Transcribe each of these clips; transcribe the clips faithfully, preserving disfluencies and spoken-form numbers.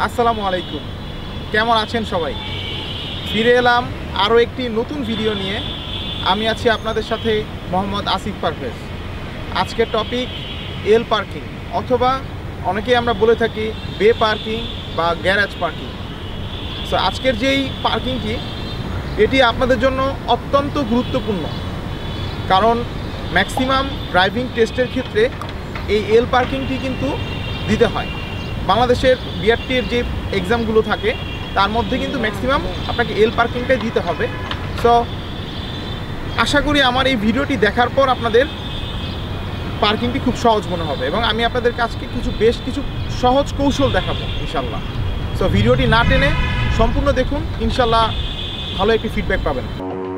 আসসালামু আলাইকুম, কেমন আছেন সবাই? ফিরে এলাম আরও একটি নতুন ভিডিও নিয়ে। আমি আছি আপনাদের সাথে মোহাম্মদ আসিফ পারভেজ। আজকের টপিক এল পার্কিং, অথবা অনেকেই আমরা বলে থাকি বে পার্কিং বা গ্যারেজ পার্কিং। সো আজকের যেই পার্কিংটি, এটি আপনাদের জন্য অত্যন্ত গুরুত্বপূর্ণ, কারণ ম্যাক্সিমাম ড্রাইভিং টেস্টের ক্ষেত্রে এই এল পার্কিংটি কিন্তু দিতে হয়। বাংলাদেশের বিআরটির যে এক্সামগুলো থাকে তার মধ্যে কিন্তু ম্যাক্সিমাম আপনাকে এল পার্কিংটাই দিতে হবে। সো আশা করি আমার এই ভিডিওটি দেখার পর আপনাদের পার্কিংটি খুব সহজ মনে হবে, এবং আমি আপনাদের কাছকে কিছু বেশ কিছু সহজ কৌশল দেখাবো ইনশাল্লাহ। সো ভিডিওটি না টেনে সম্পূর্ণ দেখুন, ইনশাল্লাহ ভালো একটি ফিডব্যাক পাবেন।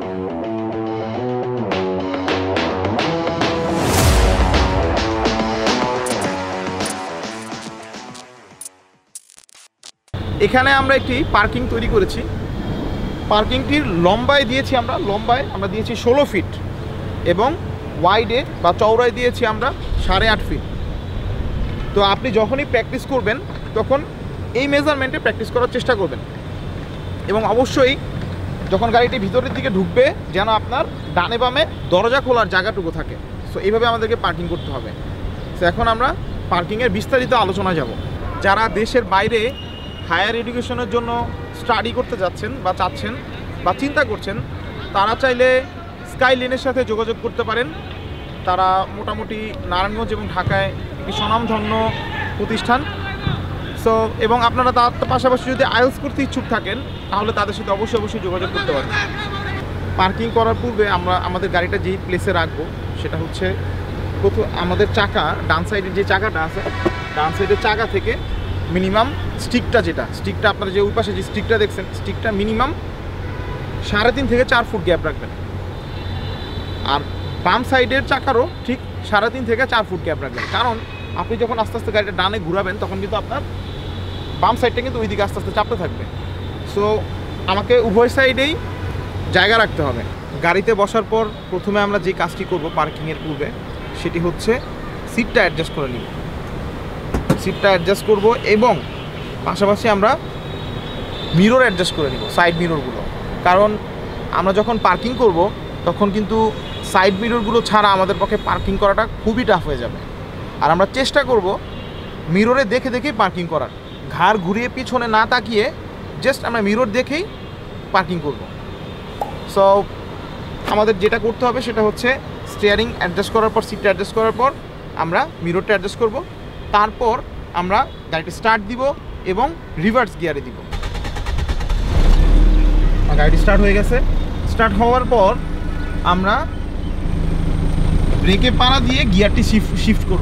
এখানে আমরা একটি পার্কিং তৈরি করেছি। পার্কিংটির লম্বায় দিয়েছি আমরা লম্বায় আমরা দিয়েছি ষোলো ফিট, এবং ওয়াইডে বা চওড়ায় দিয়েছি আমরা সাড়ে আট ফিট। তো আপনি যখনই প্র্যাকটিস করবেন তখন এই মেজারমেন্টে প্র্যাকটিস করার চেষ্টা করবেন, এবং অবশ্যই যখন গাড়িটি ভিতরের দিকে ঢুকবে যেন আপনার ডানে বামে দরজা খোলার জায়গাটুকু থাকে। সো এইভাবে আমাদেরকে পার্কিং করতে হবে। সো এখন আমরা পার্কিংয়ের বিস্তারিত আলোচনা যাব। যারা দেশের বাইরে হায়ার এডুকেশনের জন্য স্টাডি করতে যাচ্ছেন বা চাচ্ছেন বা চিন্তা করছেন, তারা চাইলে স্কাইলাইনের সাথে যোগাযোগ করতে পারেন। তারা মোটামুটি নারায়ণগঞ্জ এবং ঢাকায় একটি স্বনামধন্য প্রতিষ্ঠান। সো এবং আপনারা তার পাশাপাশি যদি আইএলস করতে ইচ্ছুক থাকেন তাহলে তাদের সাথে অবশ্যই অবশ্যই যোগাযোগ করতে পারেন। পার্কিং করার পূর্বে আমরা আমাদের গাড়িটা যেই প্লেসে রাখবো সেটা হচ্ছে প্রথম আমাদের চাকা ডান সাইডের যে চাকাটা আছে, ডান সাইডের চাকা থেকে মিনিমাম স্টিকটা যেটা স্টিকটা আপনারা যে ওই পাশে যে স্টিকটা দেখছেন, স্টিকটা মিনিমাম সাড়ে তিন থেকে চার ফুট গ্যাপ রাখবেন। আর বাম সাইডের চাকারও ঠিক সাড়ে তিন থেকে চার ফুট গ্যাপ রাখবেন, কারণ আপনি যখন আস্তে আস্তে গাড়িটা ডানে ঘুরাবেন তখন কিন্তু আপনার বাম সাইডটা কিন্তু ওই দিকে আস্তে আস্তে চাপতে থাকবে। সো আমাকে উভয় সাইডেই জায়গা রাখতে হবে। গাড়িতে বসার পর প্রথমে আমরা যে কাজটি করব পার্কিংয়ের পূর্বে, সেটি হচ্ছে সিটটা অ্যাডজাস্ট করে নিব। সিটটা অ্যাডজাস্ট করব এবং পাশাপাশি আমরা মিরর অ্যাডজাস্ট করে নিব, সাইড মিররগুলো। কারণ আমরা যখন পার্কিং করব তখন কিন্তু সাইড মিররগুলো ছাড়া আমাদের পক্ষে পার্কিং করাটা খুবই টাফ হয়ে যাবে। আর আমরা চেষ্টা করব মিররে দেখে দেখেই পার্কিং করার, ঘাড় ঘুরিয়ে পিছনে না তাকিয়ে জাস্ট আমরা মিরর দেখেই পার্কিং করব। সো আমাদের যেটা করতে হবে সেটা হচ্ছে স্টিয়ারিং অ্যাডজাস্ট করার পর, সিটটা অ্যাডজাস্ট করার পর আমরা মিররটা অ্যাডজাস্ট করব। তারপর আমরা গাড়িটি স্টার্ট দিব এবং রিভার্স গিয়ারে দিব। গাড়িটি স্টার্ট হয়ে গেছে। স্টার্ট হওয়ার পর আমরা ব্রেকে পাড়া দিয়ে গিয়ারটি শিফট শিফট করব,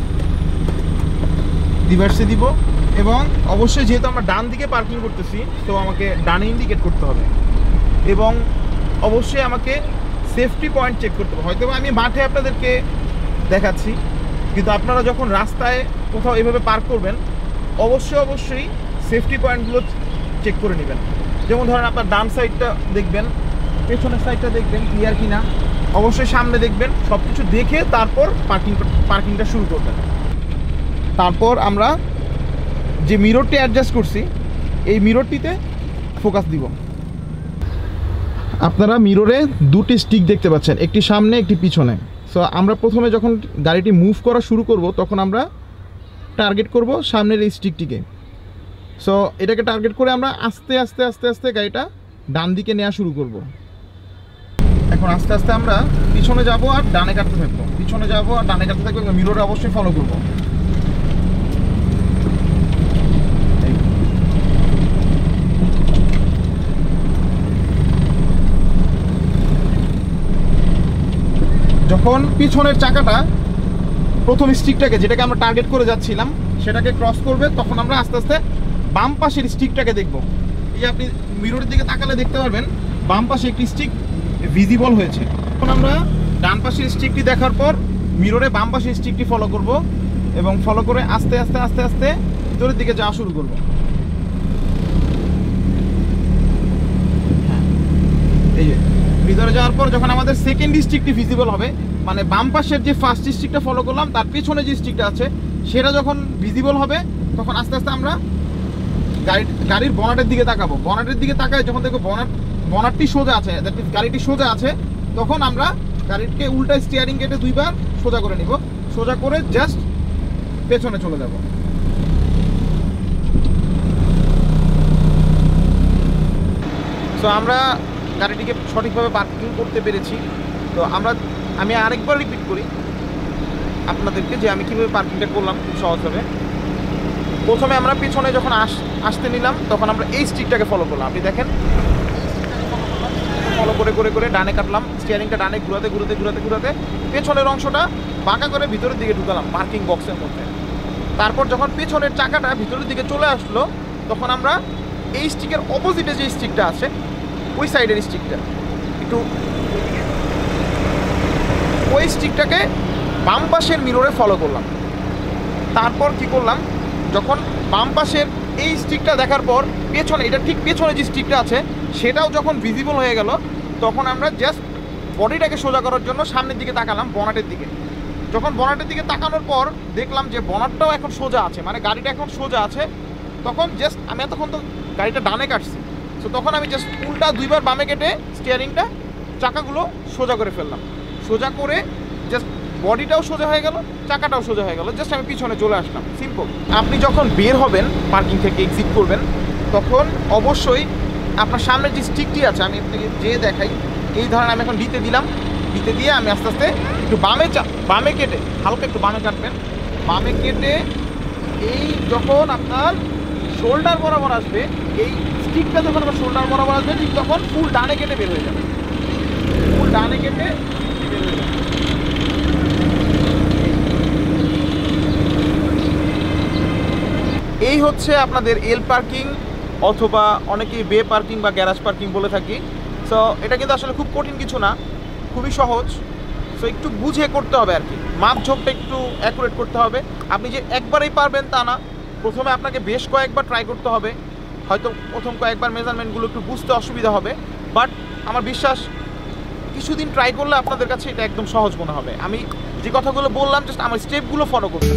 রিভার্সে দিব। এবং অবশ্যই যেহেতু আমরা ডান দিকে পার্কিং করতেছি তো আমাকে ডানে ইন্ডিকেট করতে হবে, এবং অবশ্যই আমাকে সেফটি পয়েন্ট চেক করতে হবে। হয়তো আমি মাঠে আপনাদেরকে দেখাচ্ছি, কিন্তু আপনারা যখন রাস্তায় কোথাও এভাবে পার্ক করবেন অবশ্যই অবশ্যই সেফটি পয়েন্টগুলো চেক করে নেবেন। যেমন ধরেন আপনার ডান সাইডটা দেখবেন, পেছনের সাইডটা দেখবেন ক্লিয়ার কিনা, অবশ্যই সামনে দেখবেন। সব কিছু দেখে তারপর পার্কিং পার্কিংটা শুরু করবেন। তারপর আমরা যে মিররটি অ্যাডজাস্ট করছি এই মিররটিতে ফোকাস দিব। আপনারা মিররে দুটি স্টিক দেখতে পাচ্ছেন, একটি সামনে একটি পিছনে। সো আমরা প্রথমে যখন গাড়িটি মুভ করা শুরু করব তখন আমরা টার্গেট করব সামনের এই স্টিকটিকে। সো এটাকে টার্গেট করে আমরা আস্তে আস্তে আস্তে আস্তে গাড়িটা ডান দিকে নেওয়া শুরু করব। এখন আস্তে আস্তে আমরা পিছনে যাব আর ডানে কাটতে থাকবো, পিছনে যাব আর ডানে কাটতে থাকবো, এবং মিররে অবশ্যই ফলো করব। যখন পিছনের চাকাটা প্রথম স্টিকটাকে, যেটাকে আমরা টার্গেট করে যাচ্ছিলাম, সেটাকে ক্রস করবে তখন আমরা আস্তে আস্তে বাম পাশের স্টিকটাকে দেখব। এই আপনি মিররের দিকে তাকালে দেখতে পারবেন বাম পাশে একটি স্টিক ভিজিবল হয়েছে। এখন আমরা ডান পাশের স্টিকটি দেখার পর মিররে বাম পাশের স্টিকটি ফলো করব, এবং ফলো করে আস্তে আস্তে আস্তে আস্তে ভিতরের দিকে যাওয়া শুরু করব। হ্যাঁ, এই ভিতরে যাওয়ার পর যখন আমাদের সেকেন্ড স্টিকটি ভিজিবল হবে, মানে বাম পাশের যে ফার্স্ট স্টিকটা ফলো করলাম তার পেছনে যে স্টিকটা আছে সেটা যখন ভিজিবল হবে তখন আস্তে আস্তে আমরা গাড়ি গাড়ির বনাটের দিকে তাকাবো, বনাটের দিকে তাকায় যখন দেখবো বনাট বনাটটি সোজা আছে, দ্যাট মিনস গাড়িটি সোজা আছে, তখন আমরা গাড়িকে উল্টা স্টিয়ারিং কেটে দুইবার সোজা করে নিব। সোজা করে জাস্ট পেছনে চলে যাব। সো আমরা গাড়িটিকে সঠিকভাবে পার্কিং করতে পেরেছি। তো আমরা আমি আরেকবার রিপিট করি আপনাদেরকে যে আমি কীভাবে পার্কিংটা করলাম খুব সহজভাবে। প্রথমে আমরা পিছনে যখন আস আসতে নিলাম তখন আমরা এই স্টিকটাকে ফলো করলাম। আপনি দেখেন ফলো করে করে করে ডানে কাটলাম, স্টিয়ারিংটা ডানে ঘুরাতে ঘুরাতে ঘুরাতে ঘুরাতে পেছনের অংশটা বাঁকা করে ভিতরের দিকে ঢুকালাম পার্কিং বক্সের মধ্যে। তারপর যখন পেছনের চাকাটা ভিতরের দিকে চলে আসলো তখন আমরা এই স্টিকের অপোজিটে যে স্টিকটা আছে ওই সাইডের স্টিকটা একটু ওই স্টিকটাকে বাম পাশের মিররে ফলো করলাম। তারপর কি করলাম, যখন বাম পাশের এই স্টিকটা দেখার পর পেছনে, এটা ঠিক পেছনে যে স্টিকটা আছে সেটাও যখন ভিজিবল হয়ে গেল তখন আমরা জাস্ট বডিটাকে সোজা করার জন্য সামনের দিকে তাকালাম, বনাটের দিকে। যখন বনাটের দিকে তাকানোর পর দেখলাম যে বনাটটাও এখন সোজা আছে, মানে গাড়িটা এখন সোজা আছে, তখন জাস্ট আমি এতক্ষণ তো গাড়িটা ডানে কাটছি, সো তখন আমি জাস্ট উল্টা দুইবার বামে কেটে স্টিয়ারিংটা চাকাগুলো সোজা করে ফেললাম। সোজা করে জাস্ট বডিটাও সোজা হয়ে গেল, চাকাটাও সোজা হয়ে গেল, জাস্ট আমি পিছনে চলে আসলাম। সিম্পল। আপনি যখন বের হবেন পার্কিং থেকে এক্সিট করবেন তখন অবশ্যই আপনার সামনে যে স্টিকটি আছে, আমি আপনাকে যে দেখাই, এই ধরনের আমি এখন ডিতে দিলাম, ডিতে দিয়ে আমি আস্তে আস্তে একটু বামে চা বামে কেটে হালকা একটু বামে কাটবেন। বামে কেটে এই যখন আপনার শোল্ডার বরাবর আসবে, এই স্টিকটা যখন আমার শোল্ডার বরাবর আসবে ঠিক তখন ফুল ডানে কেটে বের হয়ে যাবে, ফুল ডানে কেটে বের হয়ে যাবে। এই হচ্ছে আপনাদের এল পার্কিং অথবা অনেকেই বে পার্কিং বা গ্যারাজ পার্কিং বলে থাকি। সো এটা কিন্তু আসলে খুব কঠিন কিছু না, খুবই সহজ। সো একটু বুঝে করতে হবে আর কি, মাপ ঝোঁকটা একটু অ্যাকুরেট করতে হবে। আপনি যে একবারেই পারবেন তা না, প্রথমে আপনাকে বেশ কয়েকবার ট্রাই করতে হবে। হয়তো প্রথম কয়েকবার মেজারমেন্টগুলো একটু বুঝতে অসুবিধা হবে, বাট আমার বিশ্বাস কিছুদিন ট্রাই করলে আপনাদের কাছে এটা একদম সহজ মনে হবে। আমি যে কথাগুলো বললাম জাস্ট আমার স্টেপগুলো ফলো করতে।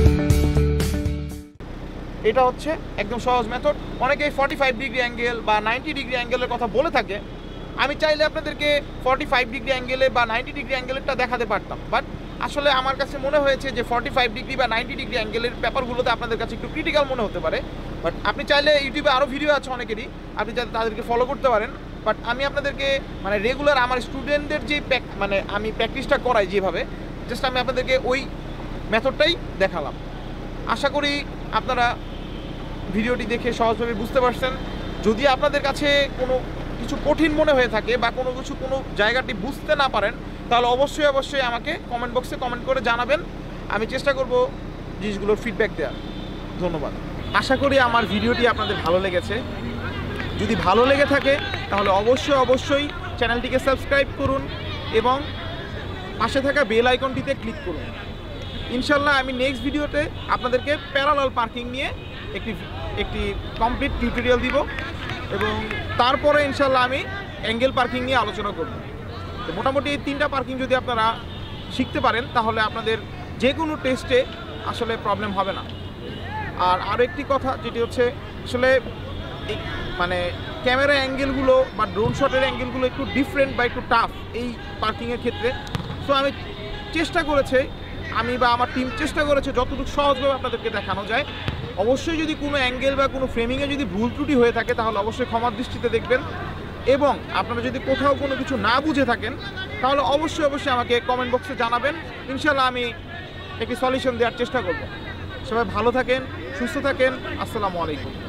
এটা হচ্ছে একদম সহজ মেথড। অনেকেই ফর্টি ফাইভ ডিগ্রি অ্যাঙ্গেল বা নাইনটি ডিগ্রি অ্যাঙ্গেলের কথা বলে থাকে। আমি চাইলে আপনাদেরকে ফর্টি ফাইভ ডিগ্রি অ্যাঙ্গেলে বা নাইনটি ডিগ্রি অ্যাঙ্গেলেরটা দেখাতে পারতাম, বাট আসলে আমার কাছে মনে হয়েছে যে ফর্টি ফাইভ ডিগ্রি বা নাইনটি ডিগ্রি অ্যাঙ্গেলের ব্যাপারগুলোতে আপনাদের কাছে একটু ক্রিটিক্যাল মনে হতে পারে। বাট আপনি চাইলে ইউটিউবে আরও ভিডিও আছে অনেকেরই, আপনি যাতে তাদেরকে ফলো করতে পারেন। বাট আমি আপনাদেরকে মানে রেগুলার আমার স্টুডেন্টদের যে প্র্যাক মানে আমি প্র্যাকটিসটা করাই যেভাবে, জাস্ট আমি আপনাদেরকে ওই মেথডটাই দেখালাম। আশা করি আপনারা ভিডিওটি দেখে সহজভাবে বুঝতে পারছেন। যদি আপনাদের কাছে কোনো কিছু কঠিন মনে হয়ে থাকে বা কোনো কিছু কোনো জায়গাটি বুঝতে না পারেন তাহলে অবশ্যই অবশ্যই আমাকে কমেন্ট বক্সে কমেন্ট করে জানাবেন, আমি চেষ্টা করব জিনিসগুলোর ফিডব্যাক দেওয়ার। ধন্যবাদ। আশা করি আমার ভিডিওটি আপনাদের ভালো লেগেছে। যদি ভালো লেগে থাকে তাহলে অবশ্যই অবশ্যই চ্যানেলটিকে সাবস্ক্রাইব করুন এবং পাশে থাকা বেল আইকনটিতে ক্লিক করুন। ইনশাল্লাহ আমি নেক্সট ভিডিওতে আপনাদেরকে প্যারালাল পার্কিং নিয়ে একটি একটি কমপ্লিট টিউটোরিয়াল দিব এবং তারপরে ইনশাল্লাহ আমি অ্যাঙ্গেল পার্কিং নিয়ে আলোচনা করব। তো মোটামুটি এই তিনটা পার্কিং যদি আপনারা শিখতে পারেন তাহলে আপনাদের যে কোনো টেস্টে আসলে প্রবলেম হবে না। আর আরও একটি কথা যেটি হচ্ছে আসলে মানে ক্যামেরা অ্যাঙ্গেলগুলো বা ড্রোন শটের অ্যাঙ্গেলগুলো একটু ডিফারেন্ট বা একটু টাফ এই পার্কিংয়ের ক্ষেত্রে। সো আমি চেষ্টা করেছি আমি বা আমার টিম চেষ্টা করেছে যতটুকু সহজভাবে আপনাদেরকে দেখানো যায়। অবশ্যই যদি কোনো অ্যাঙ্গেল বা কোনো ফ্রেমিংয়ে যদি ভুল ত্রুটি হয়ে থাকে তাহলে অবশ্যই ক্ষমার দৃষ্টিতে দেখবেন এবং আপনারা যদি কোথাও কোনো কিছু না বুঝে থাকেন তাহলে অবশ্যই অবশ্যই আমাকে কমেন্ট বক্সে জানাবেন। ইনশাল্লাহ আমি একটি সলিউশন দেওয়ার চেষ্টা করব। সবাই ভালো থাকেন, সুস্থ থাকেন। আসসালামু আলাইকুম।